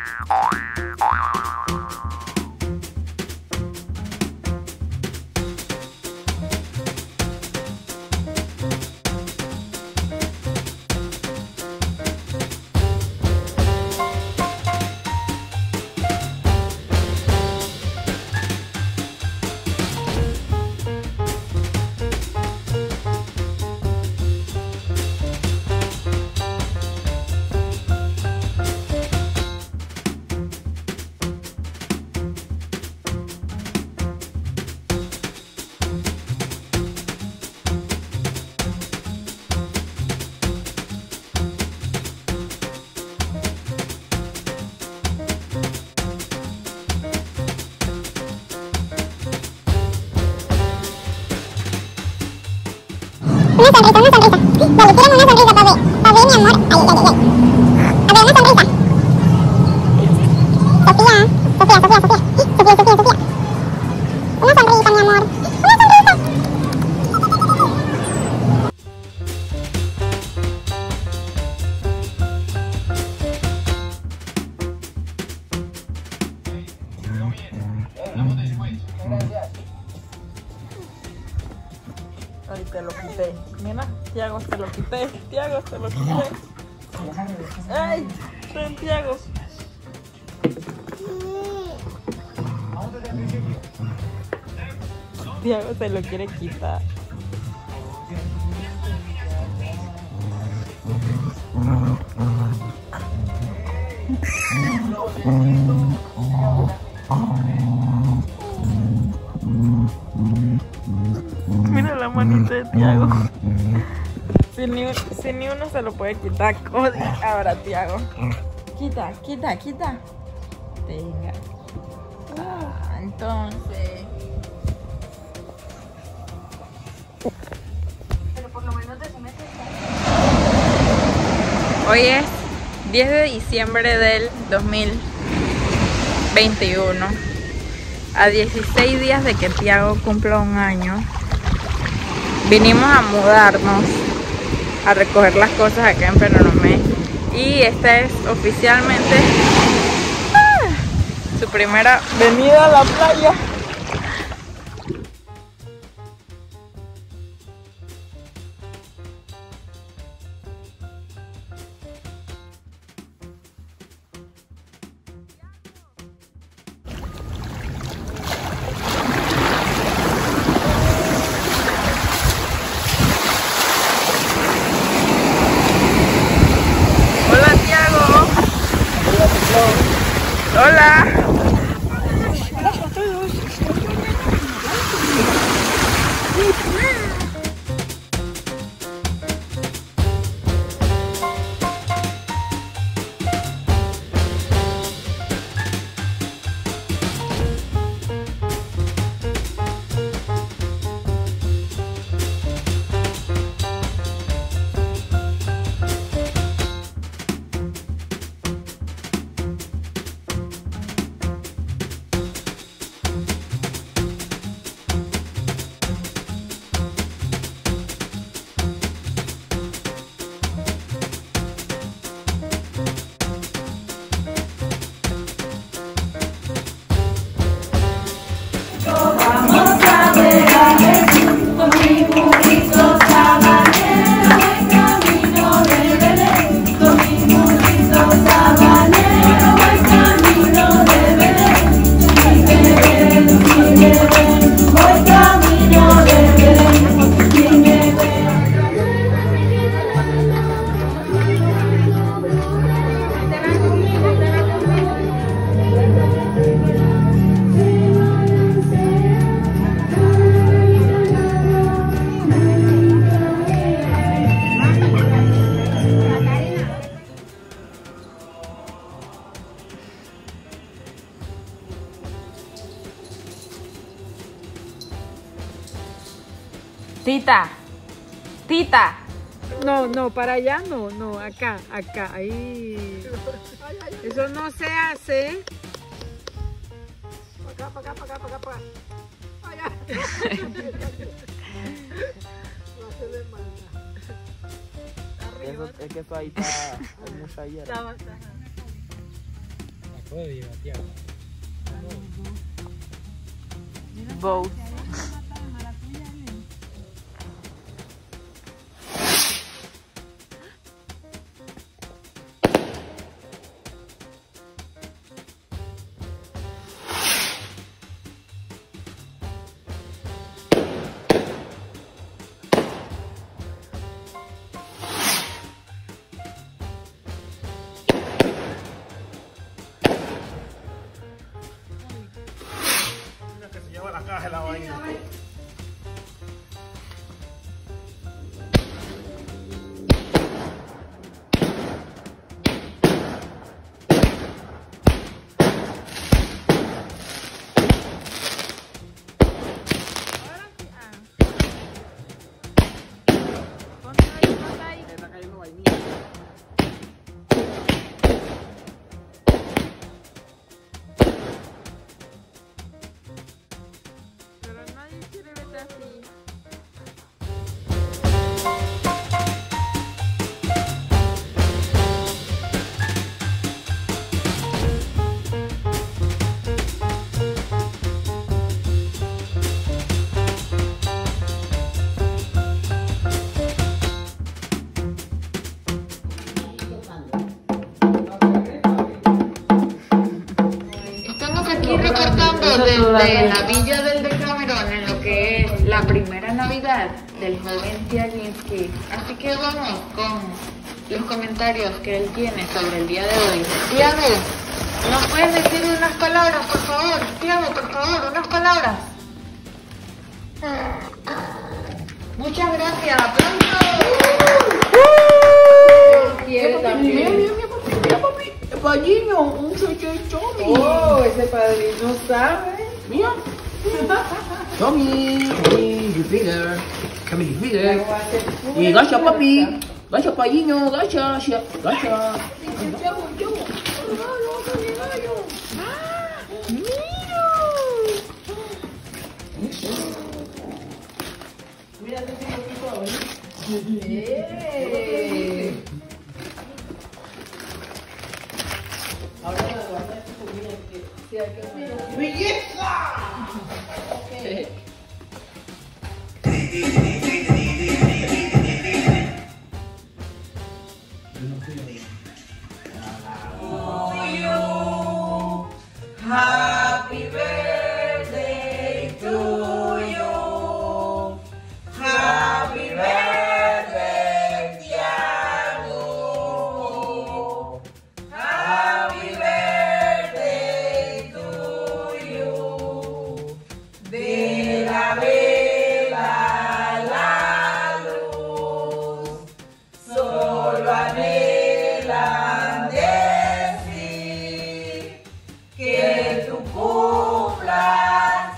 Una sonrisa, una sonrisa. Dale, quieren una sonrisa, papi. Papi, mi amor. Ay, ay, ay, ay. A ver, una sonrisa. Sofía, Sofía, Sofía, Sofía. Sofía, Sofía, Sofía. Una sonrisa, mi amor. Una sonrisa. Ay, te lo quité. Mira, Tiago, te lo quité. Tiago, te lo quité. Ay, ven, Tiago. Tiago se lo quiere quitar. Mira la manita de Tiago. Si ni uno se lo puede quitar. Cody. Ahora, Tiago. Quita, quita, quita. Venga. Ah, entonces. Pero por lo menos te sometes. Hoy es 10 de diciembre del 2021. A 16 días de que Tiago cumpla un año. Vinimos a mudarnos, a recoger las cosas acá en Penonomé. Y esta es oficialmente su primera venida a la playa. Hola. Tita, Tita. No, no, para allá no, no, acá, acá, ahí. Eso no se hace. Para acá, para acá, para acá, para acá, para acá. Allá. No se ve mal. Eso, es que eso ahí está, hay mucha hierba. Puede llevar, Tiago. Both. Que se lleva la caja de la vaina. Está cayendo vainilla. Pero nadie quiere verte así. Estamos aquí recortando desde la Villa del Decamerón en lo que es la primera Navidad del joven Tiaginski. Así que vamos con los comentarios que él tiene sobre el día de hoy. Tiago, ¿nos puedes decir unas palabras, por favor? Tiago, por favor, unas palabras. Muchas gracias, aplausos. Quiere también. Padrino, un chocho. Oh, ese padrino sabe. Mira. Tommy, you bigger. Come here, bigger. Y gacha, papi. Gacha, padrino, gacha, gacha. Mira, te tengo aquí todo, ahora la guarda tu comida que sea que ¡belleza! Happy birthday to you. Happy birthday, Tiago. Happy birthday to you. De la vela la luz, solo anhelan decir que tú cumplas,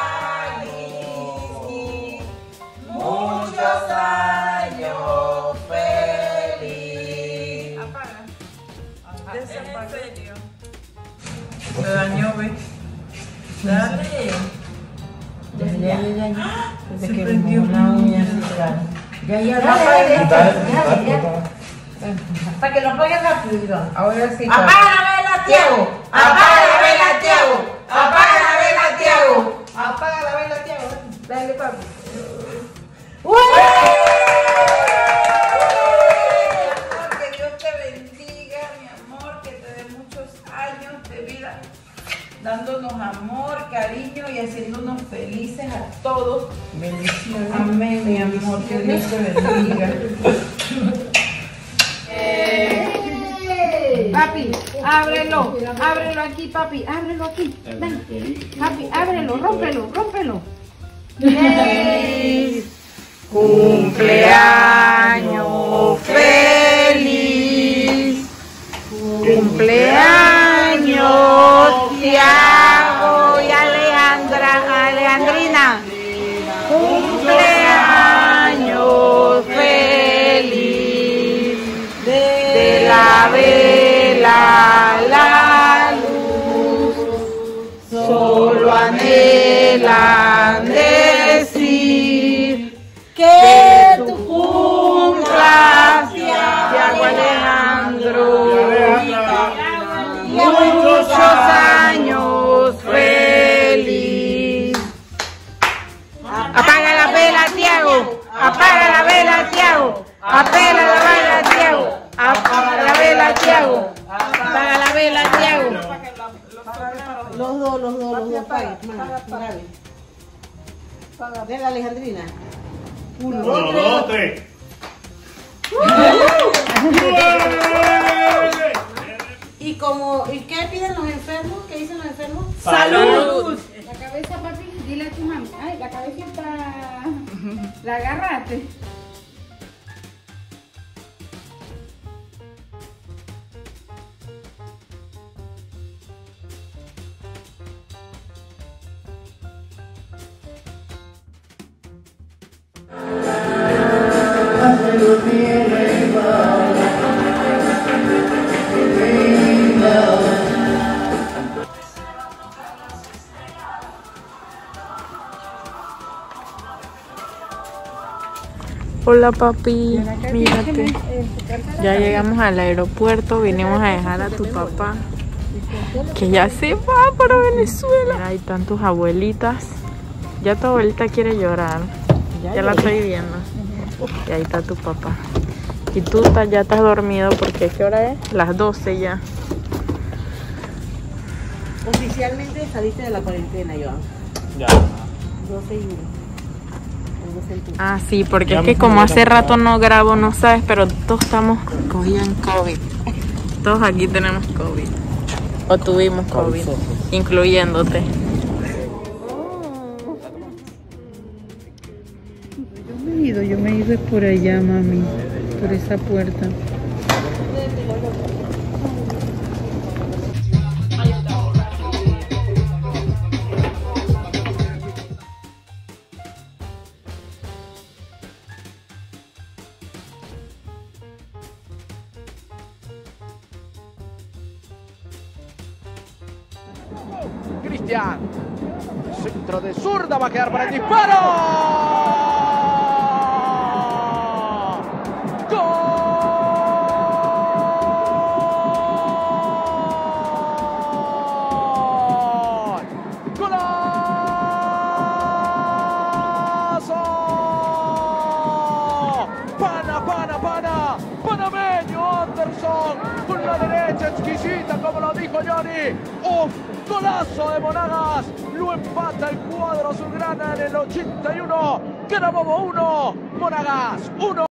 Tiaginski, muchos años feliz. Apaga. Desapareció. Se dañó, ve. Dale. Ya. Se prendió una uña así. Ya. Para que lo paguen rápido. Ahora sí. Apaga la vela, Tiago. Apaga la vela, Tiago. Apaga la vela, Tiago. Apaga la vela, Tiago. Dale, papi. Que Dios te bendiga, mi amor, que te dé muchos años de vida, dándonos amor, cariño y haciéndonos felices a todos. Bendiciones. Amén, mi amor, que Dios te bendiga. Papi, ábrelo aquí, papi, ábrelo aquí. Ven, papi, ábrelo, rómpelo. Feliz cumpleaños feliz. Cumpleaños Tiago y Alejandrina. Cumpleaños feliz. De la vela la luz, solo anhelan decir que tú cumplas, Tiago Alejandro, muchos Los dos. Paga. De la Alejandrina. 1, 2, 3. ¿Y qué piden los enfermos? ¿Qué dicen los enfermos? ¡Salud! La cabeza, papi, dile a tu mami. Ay, la cabecita. La agarraste. Hola papi, mírate. Ya llegamos al aeropuerto, vinimos a dejar a tu papá, que ya se va para Venezuela. Mira, ahí están tus abuelitas. Ya tu abuelita quiere llorar. Ya la estoy viendo. Y ahí está tu papá. Y tú ya estás dormido porque ¿qué hora es? Las 12 ya. Oficialmente saliste de la cuarentena, Joan. Ya. 12 y 1. Ah, sí, porque es que como hace rato no grabo, no sabes, pero todos estamos cogidos en COVID. Todos aquí tenemos COVID. O tuvimos COVID, incluyéndote. Yo me he ido por allá, mami, por esa puerta. Cristian, centro de zurda, va a quedar para el disparo. Panameño Anderson con la derecha exquisita, como lo dijo Johnny. ¡Uf! Golazo de Monagas, lo empata el cuadro azulgrana en el 81. Carabobo 1, Monagas 1.